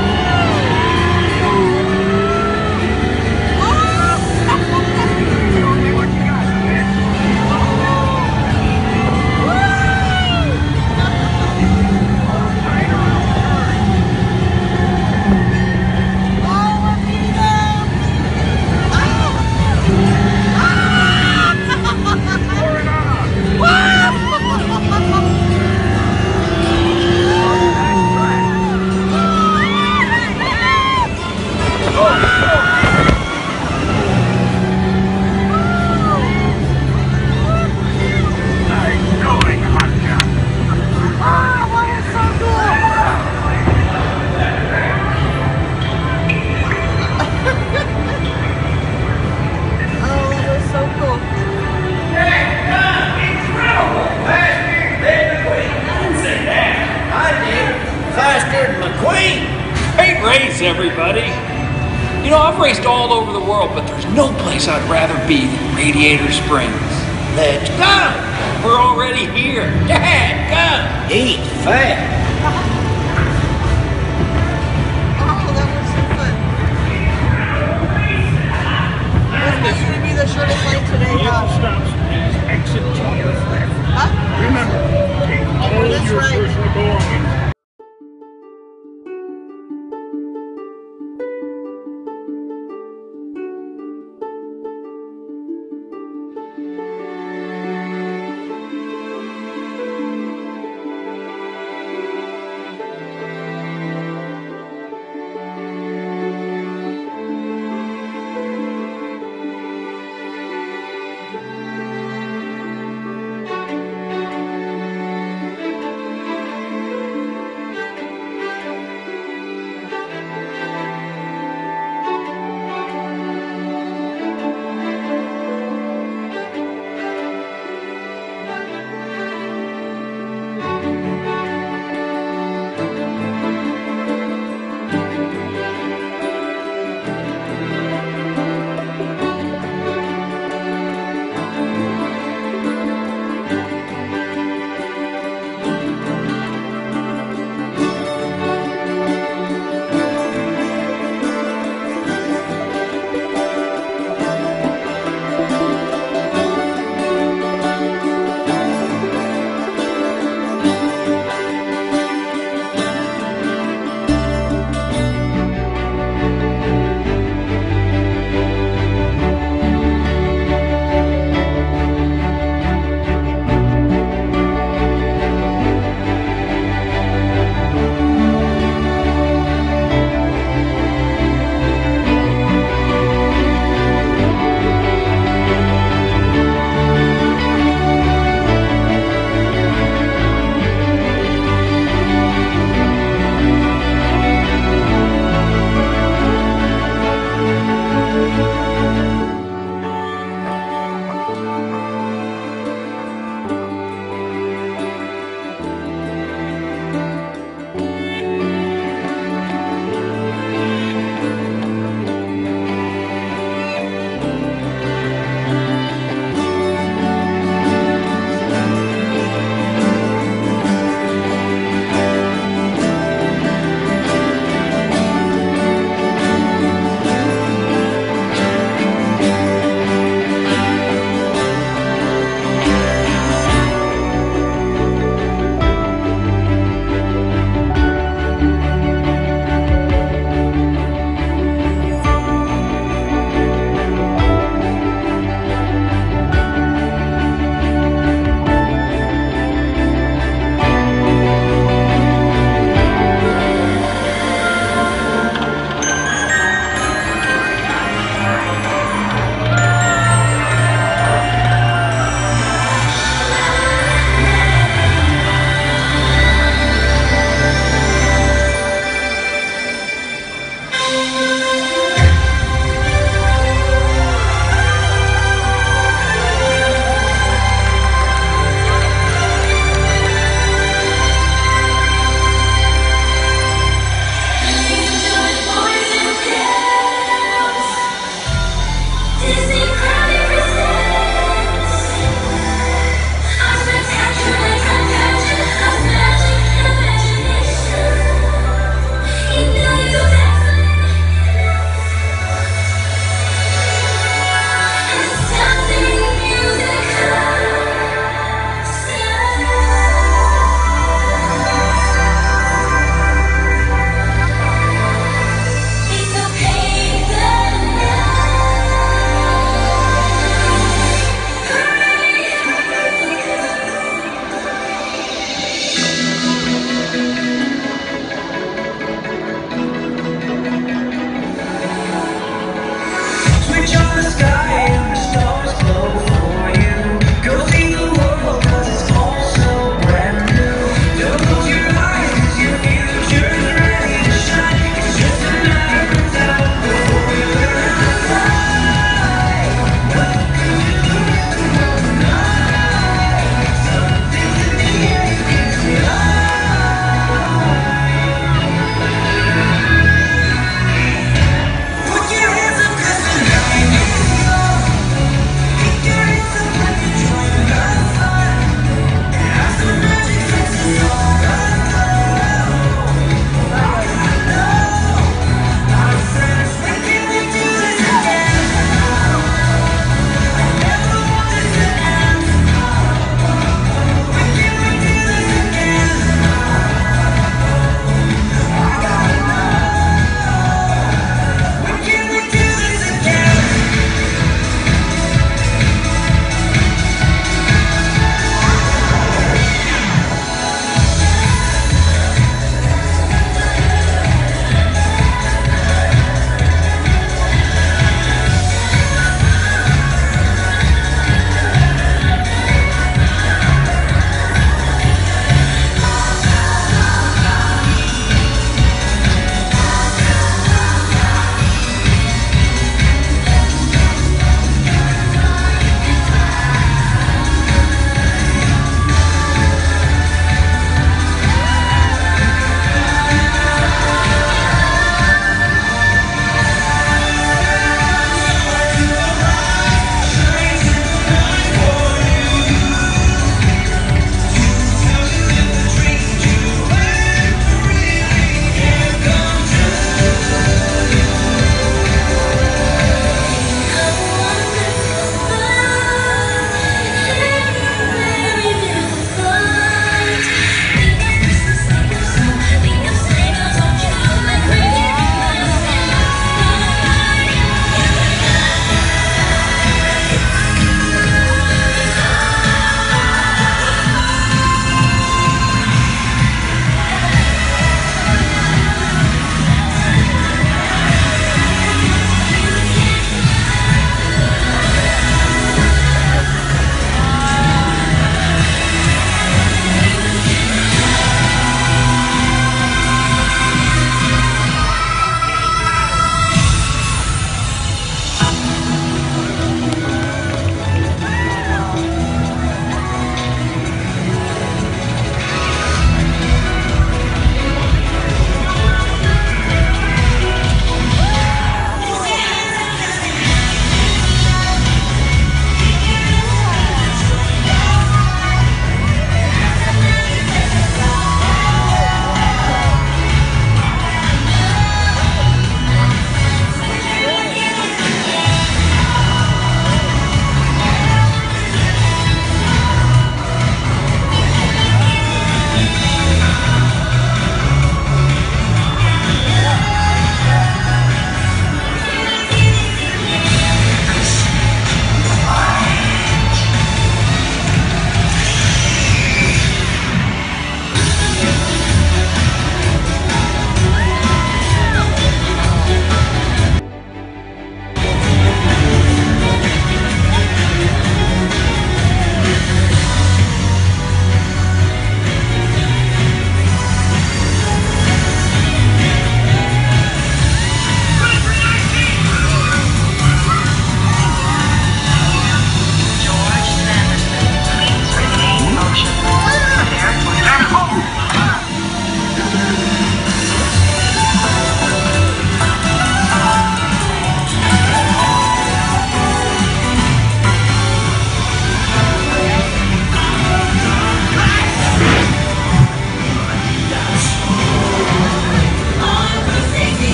Everybody. You know, I've raced all over the world, but there's no place I'd rather be than Radiator Springs. Let's go! We're already here. Dad, go! Eat fast. Oh, that was so fun. What's going to be the shortest line today, Stops. Exit to your left. Huh? Remember, take all that's your right. personal belongings.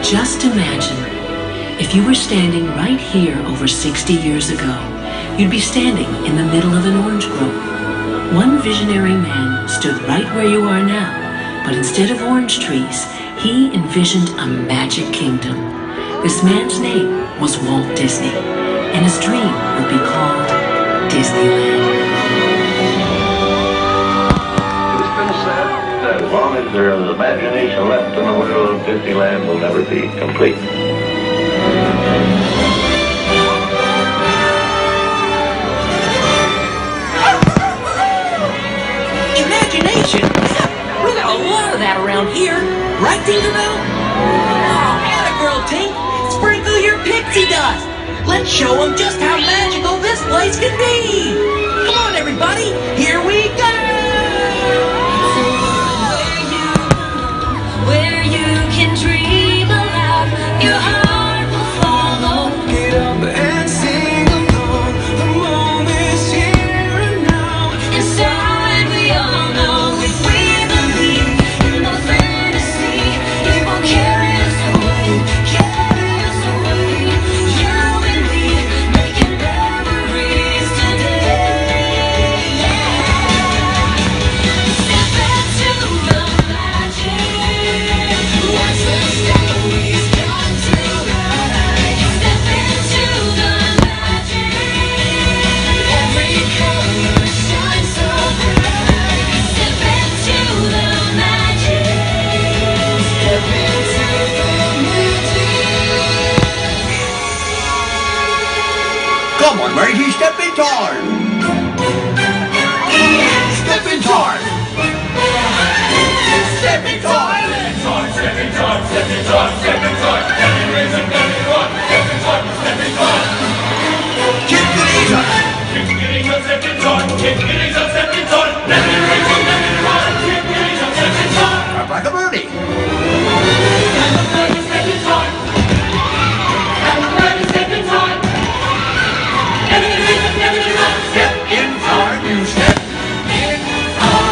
Just imagine, if you were standing right here over 60 years ago, you'd be standing in the middle of an orange grove. One visionary man stood right where you are now, but instead of orange trees, he envisioned a magic kingdom. This man's name was Walt Disney, and his dream would be called Disneyland. It's been said that as long as there is imagination left in the world, Disneyland will never be complete. Imagination? We got a lot of that around here. Right, Tinkerbell? Oh, atta girl, Tink. Sprinkle your pixie dust. Let's show them just how magical this place can be. Come on, everybody. Here we go. Where you can dream aloud, your heart will follow. Get up and sing along. The moment's here and now. Inside we all know if we believe in the fantasy, it will carry us away, carry us away. You and me making memories today. Yeah. Step into the magic. Watch the stories come to life. Step into the magic. Every color shines so bright. Step into the magic. Step into the magic. Come on, Margie, step in hard. Step in hard. Step in hard. Step in time, step in time, step in time. Every reason, every one. Step in time, step in time. Kick the knees up. Kick the knees up, step in time. Kick the knees up, step in time. Every reason, every one. Kick the knees up, step in time. Up like a birdie. Everybody step in time. Everybody step in time. Every reason, every one. Step in time. You step in time.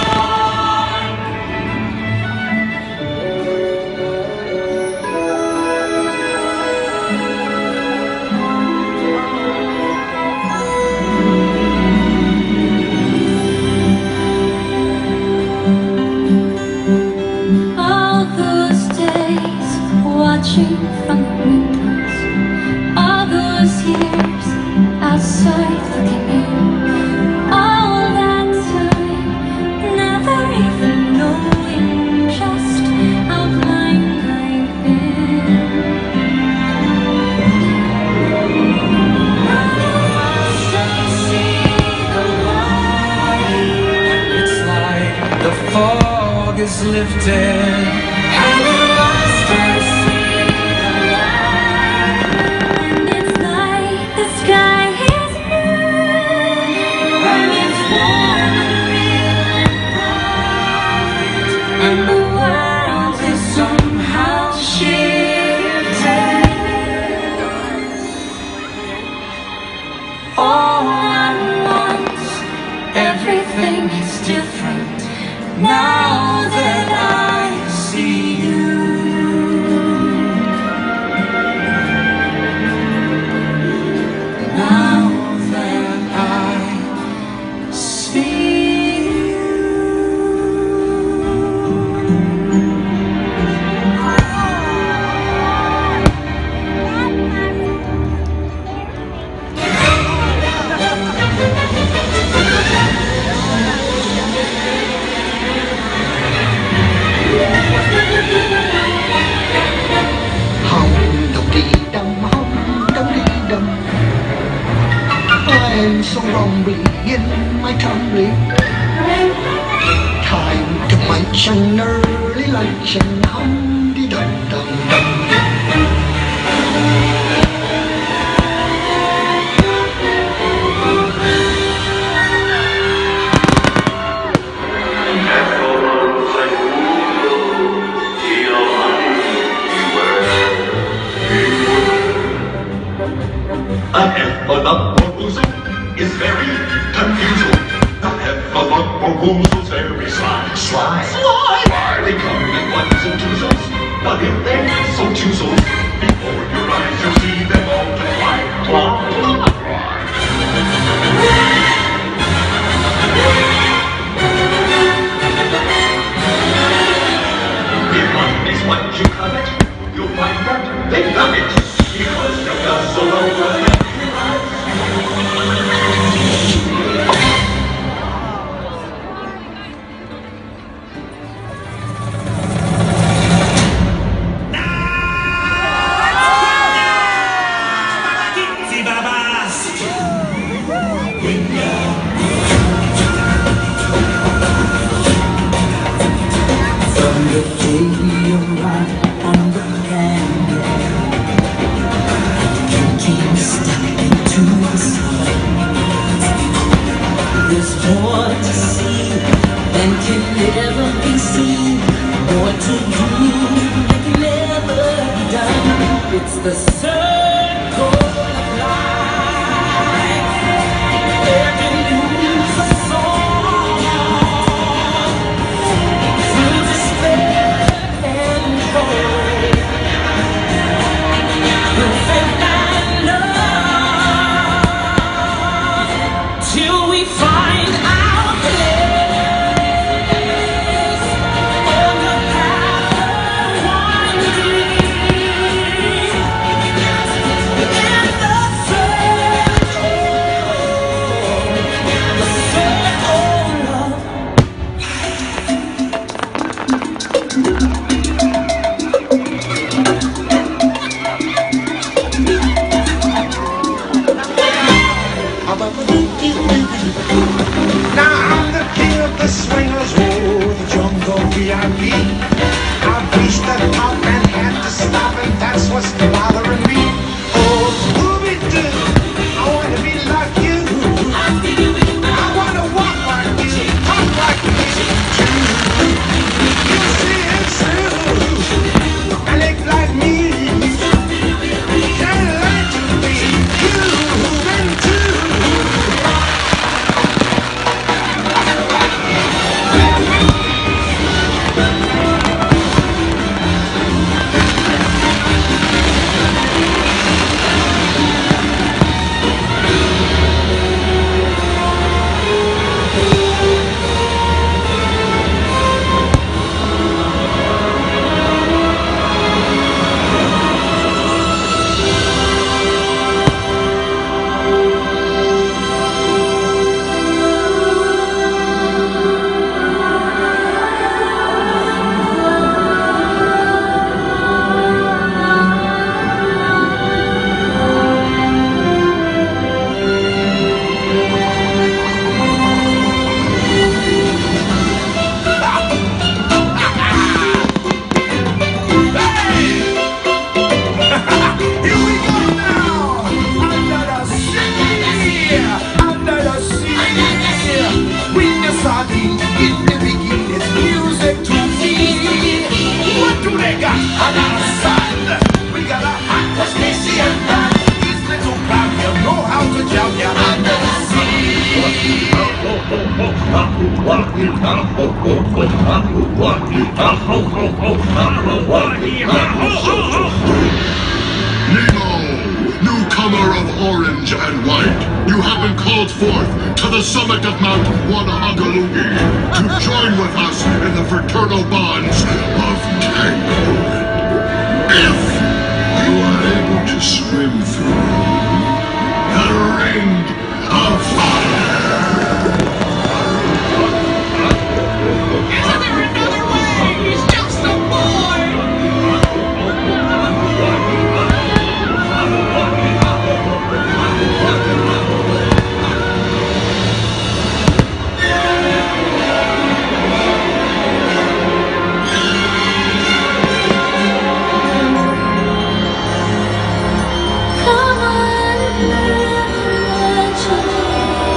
All those days watching from the windows, all those years outside looking in, all that time never even knowing just how blind I've been. Once I see the light, It's like the fog is lifted. and at last I see the light, and it's like the sky is blue, and it's warm and real and bright, and the world is somehow shifted. All at once, everything is different now that I see you. Now that I see you. I'm so lonely in my comely. Time to munch an early lunch and hum-de-dum-dum-dum. A heffalump proposal is very confusing. A heffalump proposal's very sly. Sly? Sly! Why, they come in ones and twos. but if they so choose, before your eyes you'll see them multiply. If money is what you covet, you'll find that they love it, because they'll guzzle over it. There's more to see than can ever be seen, more to do than can ever be done. It's the circle of life. Every move's a song through despair and joy, through faith and love, till we find our place on the path of wandering in the Now I'm the king of the swingers, oh, the jungle VIP. I've reached the top and had to stop, and that's what's bothering me. Oh, Scooby-Doo, I want to be like you. I want to walk like you, talk like you too. You see it's true, and act like me. Can't learn to be human too. Nemo, newcomer of orange and white, you have been called forth to the summit of Mount Wanahagaloogie to join with us in the fraternal bonds of Tanglewood. If you are able to swim through the ring of fire. Isn't there another way? He's just a boy! Come on,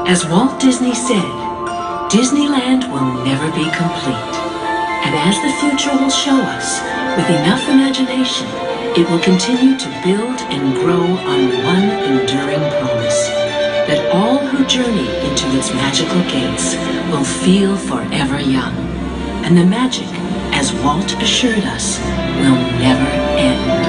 As Walt Disney said, Disneyland will never be complete. And as the future will show us, with enough imagination, it will continue to build and grow on one enduring promise, that all who journey into its magical gates will feel forever young. And the magic, as Walt assured us, will never end.